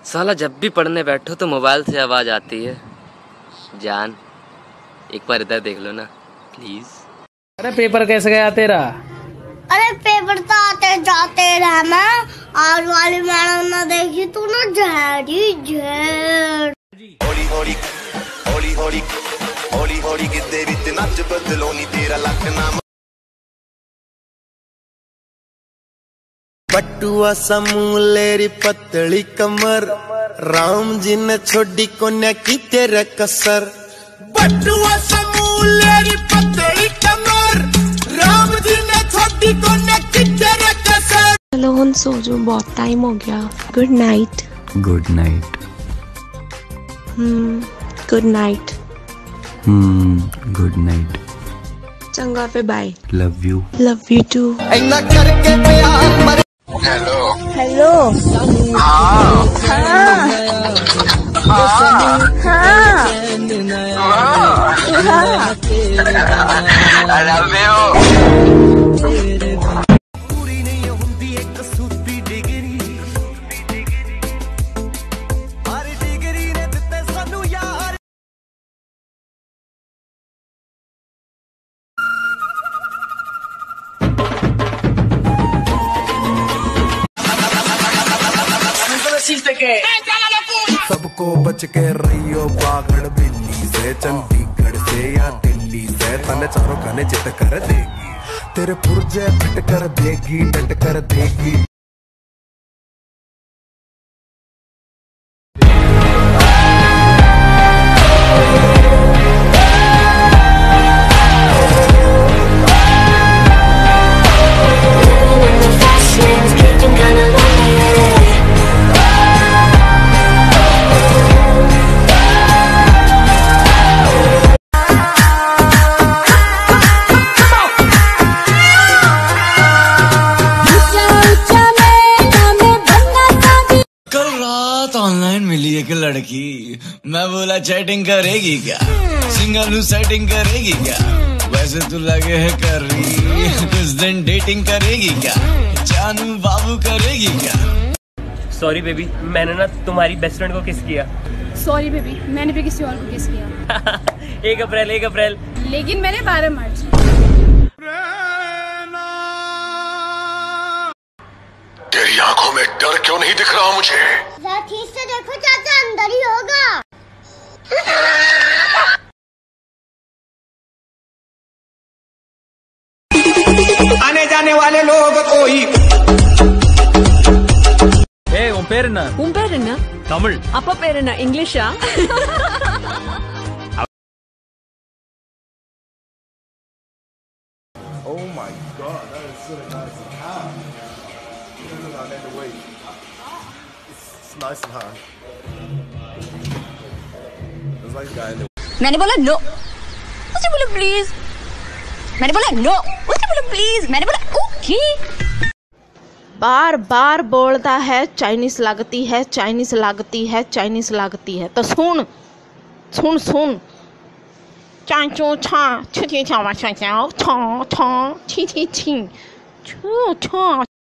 साला जब भी पढ़ने बैठो तो मोबाइल से आवाज आती है। जान एक बार इधर देख लो ना प्लीज। अरे पेपर कैसे गया तेरा? अरे पेपर तो आते जाते रहे, मैं आज वाली मैडम ने देखी तू ना झेरी झेर। होली होली होली होली होली होली गिद्दे विच नच बदलो नी तेरा लक नाम। बटुआ समूलेरी पतली कमर, राम जी ने छोड़ी कोन्या की तेरे कसर। बटुआ समूलेरी पतली कमर, राम जी ने छोड़ी कोन्या की तेरे कसर। चलो सो जो, बहुत टाइम हो गया। Good night. Good night. Good night. Good night. चंगा पे bye. Love you. Love you too. ऐना करके प्यार। Hello hello. हाँ पूरी नहीं होंदी एक सूती डिग्री, हर डिग्री ने दिते सानू यार। सबको बच के रहियो बागड़ बिल्ली से, चंडीगढ़ से या दिल्ली से, तने चारों खाने चिट कर देगी, तेरे पुर्जे फिट कर देगी, डट कर देगी। ऑनलाइन मिली एक लड़की, मैं बोला चैटिंग करेगी क्या, सिंगल सेटिंग करेगी क्या, वैसे तो लगे है कर रही, कुछ दिन डेटिंग करेगी क्या, जानू बाबू करेगी क्या। सॉरी बेबी, मैंने ना तुम्हारी बेस्ट फ्रेंड को किस किया। सॉरी बेबी, मैंने भी किसी और को किस किया। 1 अप्रैल। लेकिन मैंने 12 मार्च। तेरी आंखों में डर क्यों नहीं दिख रहा मुझे? ठीक से देखो चाचा, अंदर ही होगा। आने जाने वाले लोग कोई उन पेरना तमिल அப்ப பேர் என்ன? இங்கிலீஷா? Oh my god, that is so nice and hot. It's nice and hot. It's like a guy in the... मैंने बोला नो, उसने बोला प्लीज। मैंने बोला नो, उसने बोला प्लीज। मैंने बोला ओके। बार बार बोलता है चाइनीज लगती है, चाइनीज लगती है, चाइनीज लगती है। तो सुन सुन सुन, चाचू छा छी छी छा छा छा छी छी छी छू छा।